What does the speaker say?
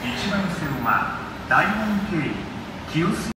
1番線は大門経由清洲